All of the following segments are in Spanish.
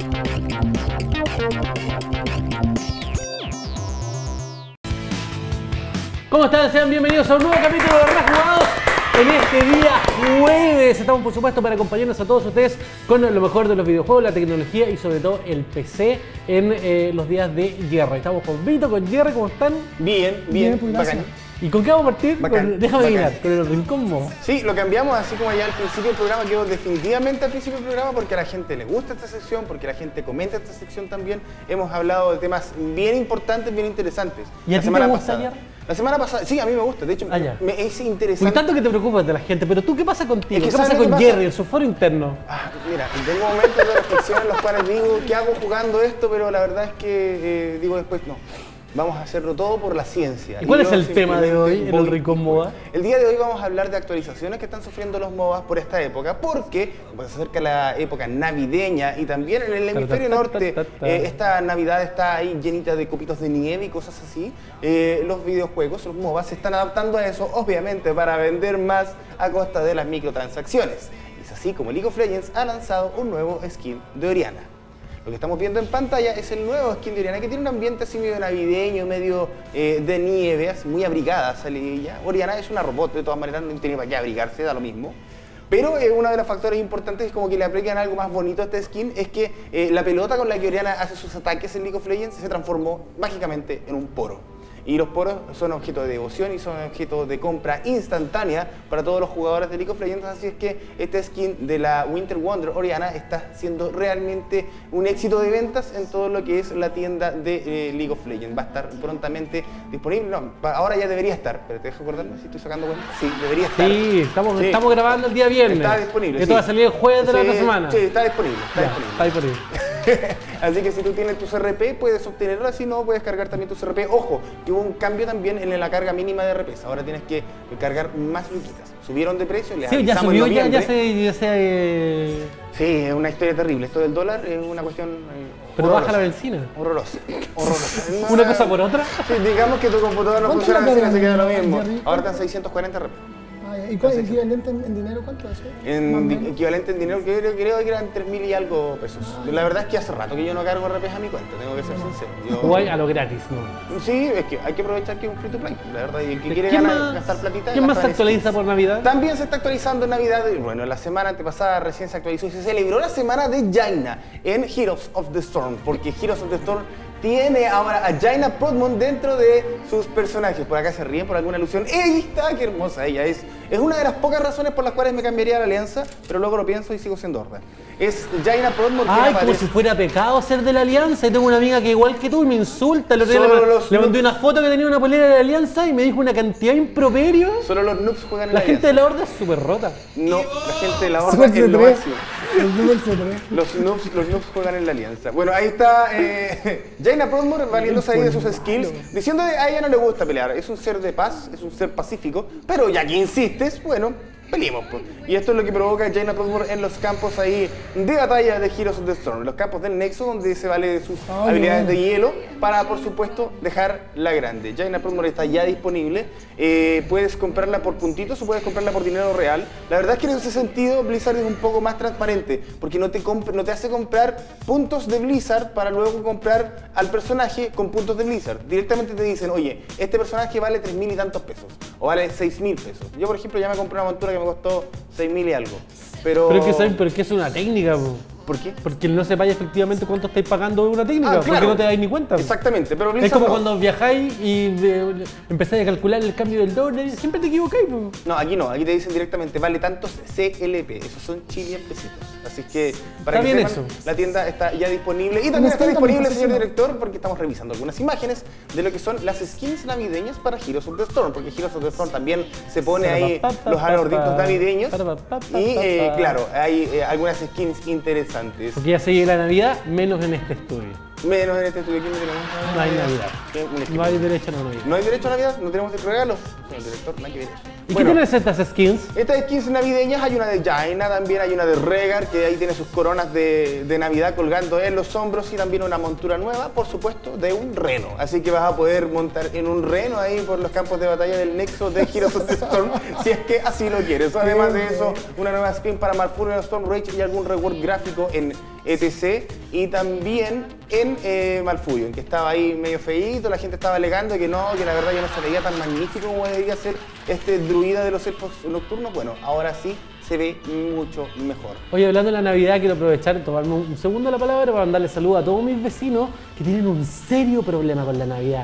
¿Cómo están? Sean bienvenidos a un nuevo capítulo de Rejugados. En este día jueves estamos por supuesto para acompañarnos a todos ustedes con lo mejor de los videojuegos, la tecnología y sobre todo el PC en los días de guerra. Estamos con Vito, con Jerry, ¿cómo están? Bien, bien, bacán. ¿Y con qué vamos a partir? Déjame adivinar, con el Rincón Moa. Sí, lo cambiamos así como ya al principio del programa, quedó definitivamente al principio del programa porque a la gente le gusta esta sección, porque la gente comenta esta sección también. Hemos hablado de temas bien importantes, bien interesantes. ¿Y a ti te gusta, Jerry? La semana pasada, sí, a mí me gusta, de hecho es interesante. Muy tanto que te preocupas de la gente, pero tú, ¿qué pasa contigo? ¿Qué pasa con Jerry, el su foro interno? Mira, tengo momentos de reflexión en los cuales digo, ¿qué hago jugando esto? Pero la verdad es que digo después, no. Vamos a hacerlo todo por la ciencia. ¿Y cuál es el tema de hoy en el Rincón MOBA? El día de hoy vamos a hablar de actualizaciones que están sufriendo los MOBAs por esta época, porque pues, se acerca la época navideña y también en el hemisferio norte esta Navidad está ahí llenita de copitos de nieve y cosas así. Los videojuegos, los MOBAs se están adaptando a eso, obviamente para vender más a costa de las microtransacciones. Y es así como League of Legends ha lanzado un nuevo skin de Orianna. Lo que estamos viendo en pantalla es el nuevo skin de Orianna, que tiene un ambiente así medio navideño, medio de nieve, así muy abrigada sale ella. Orianna es una robot, de todas maneras no tiene para qué abrigarse, da lo mismo. Pero uno de los factores importantes es como que le aplican algo más bonito a este skin, es que la pelota con la que Orianna hace sus ataques en League of Legends se transformó mágicamente en un poro. Y los poros son objeto de devoción y son objeto de compra instantánea para todos los jugadores de League of Legends, así es que este skin de la Winter Wonder Orianna está siendo realmente un éxito de ventas en todo lo que es la tienda de League of Legends. Va a estar prontamente disponible, no, ahora ya debería estar, pero te dejo acordarme si estoy sacando cuenta. Sí, debería estar. Sí, estamos grabando el día viernes. Está disponible. Esto va a salir el jueves de la otra semana. Sí, está disponible. Está disponible. Así que si tú tienes tu CRP puedes obtenerlo, si no puedes cargar también tu CRP. Ojo, que hubo un cambio también en la carga mínima de RPs. Ahora tienes que cargar más luquitas. Subieron de precio, les avisamos en noviembre. Sí, es una historia terrible. Esto del dólar es una cuestión pero baja la benzina. Horrorosa. ¿Una cosa por otra? Sí, digamos que tu computador no funciona, la benzina se queda lo mismo. Ahora están 640 RP. ¿Y cuál es el equivalente en dinero? ¿Cuánto es? Equivalente en dinero, creo que eran 3.000 y algo pesos. La verdad es que hace rato que yo no cargo RPs a mi cuenta, tengo que ser sincero. Igual a lo gratis, ¿no? Sí, es que hay que aprovechar que es un free to play, la verdad. Y el que quiere gastar platita. ¿Quién más se actualiza por Navidad? También se está actualizando en Navidad. Bueno, la semana antepasada recién se actualizó y se celebró la semana de Jaina en Heroes of the Storm, porque Heroes of the Storm tiene ahora a Jaina Proudmoore dentro de sus personajes. Por acá se ríen por alguna alusión. ¡Ey, está! ¡Qué hermosa ella es! Es una de las pocas razones por las cuales me cambiaría a la Alianza, pero luego lo pienso y sigo siendo Horda. Es Jaina Proudmoore. Ay, como si fuera pecado ser de la Alianza. Y tengo una amiga que igual que tú y me insulta. Le mandé una foto que tenía una polera de la Alianza y me dijo una cantidad de improperios. Solo los noobs juegan en la Alianza. La gente de la Horda es súper rota. No, la gente de la Horda es lo máximo. Los noobs juegan en la Alianza. Bueno, ahí está Jaina Proudmoore valiéndose ahí de sus skills, diciendo que a ella no le gusta pelear. Es un ser de paz, es un ser pacífico, pero ya que insistes, bueno, peleemos, pues. Y esto es lo que provoca Jaina Proudmoore en los campos ahí de batalla de Heroes of the Storm, los campos del Nexo, donde se vale de sus habilidades de hielo para, por supuesto, dejar la grande. Jaina Proudmoore está ya disponible, puedes comprarla por puntitos o puedes comprarla por dinero real. La verdad es que en ese sentido Blizzard es un poco más transparente, porque no te hace comprar puntos de Blizzard para luego comprar al personaje con puntos de Blizzard. Directamente te dicen, oye, este personaje vale 3.000 y tantos pesos, o vale 6.000 pesos. Yo, por ejemplo, ya me compré una montura que me costó 6.000 y algo. Pero es que es una técnica, po. ¿Por qué? Porque no sepáis efectivamente cuánto estáis pagando de una técnica, claro, porque no te dais ni cuenta. Exactamente, pero Blizzard es como cuando viajáis y empezáis a calcular el cambio del dólar y siempre te equivocáis. No, aquí te dicen directamente, vale tantos CLP, esos son chilean pesitos. Así que, para que sepan, la tienda está ya disponible. Y también está disponible, señor director, porque estamos revisando algunas imágenes de lo que son las skins navideñas para Heroes of the Storm, porque Heroes of the Storm también se pone ahí los anorditos navideños. Y claro, hay algunas skins interesantes. Porque ya se llega la Navidad, menos en este estudio. Menos en este estudio. ¿Quién tenemos? No hay Navidad. No hay derecho a Navidad. ¿No hay derecho a Navidad? ¿No tenemos el regalo? Señor director, no hay que ver eso. ¿Y qué tienen estas skins? Estas skins navideñas, hay una de Jaina, también hay una de Rehgar, que ahí tiene sus coronas de Navidad colgando en los hombros, y también una montura nueva, por supuesto, de un reno. Así que vas a poder montar en un reno ahí por los campos de batalla del Nexo de Heroes of the Storm, si es que así lo quieres. Además de eso, una nueva skin para Malfurion, Storm Rage y algún reward gráfico en etc. Y también en Malfurion, que estaba ahí medio feíto, la gente estaba alegando que no, que la verdad ya no se veía tan magnífico como debería ser este druida de los elfos nocturnos. Bueno, ahora sí se ve mucho mejor. Oye, hablando de la Navidad, quiero aprovechar y tomarme un segundo la palabra para mandarle saludos a todos mis vecinos que tienen un serio problema con la Navidad.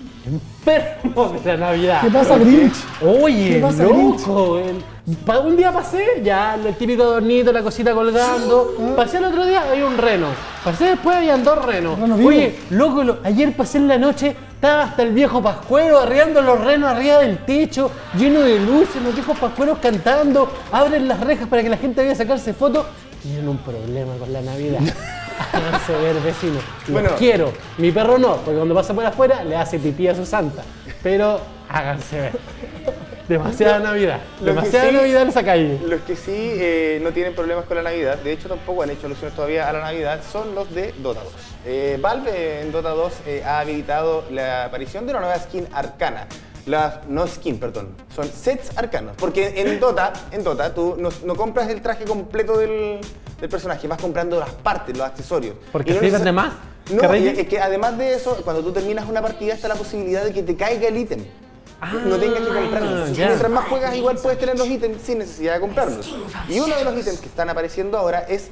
Enfermos de la Navidad. ¿Qué pasa, Grinch? Oye, ¿Qué pasa, loco. Un día pasé, ya el típico adornito, la cosita colgando. Pasé el otro día, había un reno. Pasé después, habían 2 renos. Oye, loco, ayer pasé en la noche, estaba hasta el viejo pascuero arriando los renos arriba del techo, lleno de luces, los viejos pascueros cantando, abren las rejas para que la gente vaya a sacarse fotos. Tienen un problema con la Navidad. Háganse ver, vecinos. Los quiero. Mi perro no, porque cuando pasa por afuera le hace pipí a su santa. Pero háganse ver. Demasiada Navidad. Demasiada Navidad en esa calle. Los que sí no tienen problemas con la Navidad, de hecho tampoco han hecho alusiones todavía a la Navidad, son los de Dota 2. Valve en Dota 2 ha habilitado la aparición de una nueva skin arcana. No skin, perdón, son sets arcanos. Porque en Dota tú no compras el traje completo del personaje, vas comprando las partes, los accesorios. ¿Porque sirven de más? No, es que además de eso, cuando tú terminas una partida está la posibilidad de que te caiga el ítem. No tengas que comprarlos. Mientras más juegas, igual puedes tener los ítems sin necesidad de comprarlos. Y uno de los ítems que están apareciendo ahora es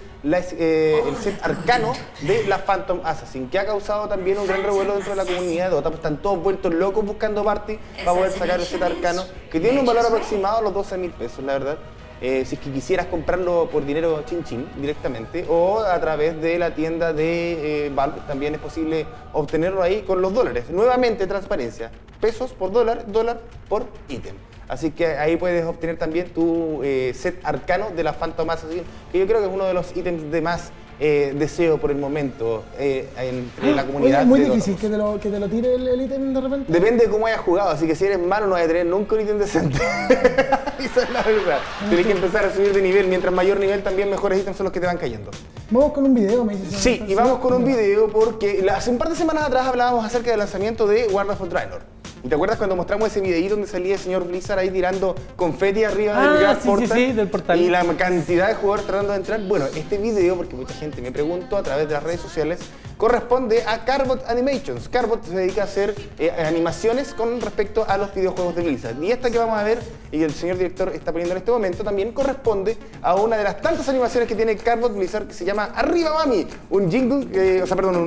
el set arcano de la Phantom Assassin, que ha causado también un gran revuelo dentro de la comunidad de Dota. Pues están todos vueltos locos buscando party para poder sacar el set arcano, que tiene un valor aproximado a los 12.000 pesos, la verdad. Si es que quisieras comprarlo por dinero chin chin directamente o a través de la tienda de Valve, también es posible obtenerlo ahí con los dólares. Nuevamente, transparencia, pesos por dólar, dólar por ítem. Así que ahí puedes obtener también tu set arcano de la Phantom Assassin, que yo creo que es uno de los ítems de más deseo por el momento en la comunidad. Oye, es muy difícil que te lo tire el ítem de repente. Depende de cómo hayas jugado, así que si eres malo no vas a tener nunca un ítem decente. Esa es la verdad. Tienes que empezar a subir de nivel, mientras mayor nivel también mejores ítems son los que te van cayendo. Vamos con un video, me dices. Sí, y vamos con un video porque hace un par de semanas atrás hablábamos acerca del lanzamiento de Warlords of Draenor. ¿Y te acuerdas cuando mostramos ese videíto donde salía el señor Blizzard ahí tirando confeti arriba del gran portal? Sí, del portal. Y la cantidad de jugadores tratando de entrar. Bueno, este video, porque mucha gente me preguntó a través de las redes sociales, corresponde a Carbot Animations. Carbot se dedica a hacer animaciones con respecto a los videojuegos de Blizzard. Y esta que vamos a ver, y el señor director está poniendo en este momento, también corresponde a una de las tantas animaciones que tiene Carbot Blizzard, que se llama Arriba Mami, un jingle,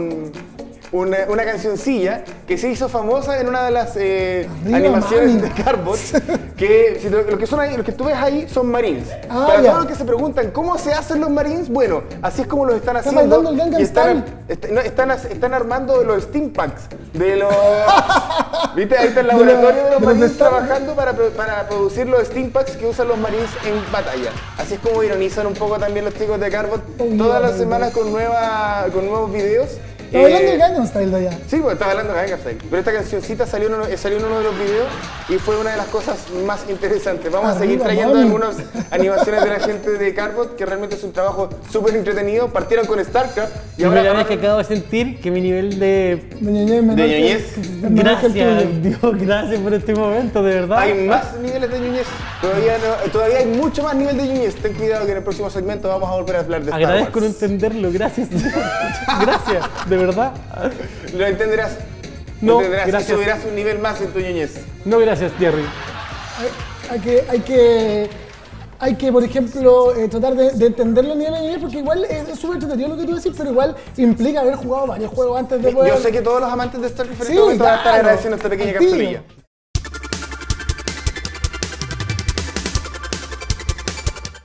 una cancioncilla que se hizo famosa en una de las animaciones de Carbot, que lo que tú ves ahí son marines. Para todos los que se preguntan cómo se hacen los marines, bueno, así es como los están haciendo. Y están armando los steam packs de los... ¿Viste? Ahí está el laboratorio de los marines trabajando para producir los steam packs que usan los marines en batalla. Así es como ironizan un poco también los chicos de Carbot todas las semanas con nuevos videos. Estaba hablando de Gangnam Style de allá. Sí, pues estaba hablando de Gangnam Style. Pero esta cancioncita salió en uno de los videos y fue una de las cosas más interesantes. Vamos a seguir trayendo algunas animaciones de la gente de Carbot, que realmente es un trabajo súper entretenido. Partieron con StarCraft y ahora... La vez que acabo de sentir que mi nivel de ñoñez... Gracias, Dios, gracias por este momento, de verdad. Hay más niveles de ñoñez. Todavía hay mucho más nivel de ñoñez. Ten cuidado que en el próximo segmento vamos a volver a hablar de Star Wars. Agradezco no entenderlo, gracias. Gracias, de verdad. Lo entenderás. No, y subirás un nivel más en tu ñoñez. No, gracias, Jerry. Hay que, por ejemplo, tratar de entender los niveles de ñoñez, porque igual es súper entretenido lo que tú decís, pero igual implica haber jugado varios juegos antes de poder... Yo sé que todos los amantes de Star Wars van a estar agradeciendo esta pequeña capsulilla.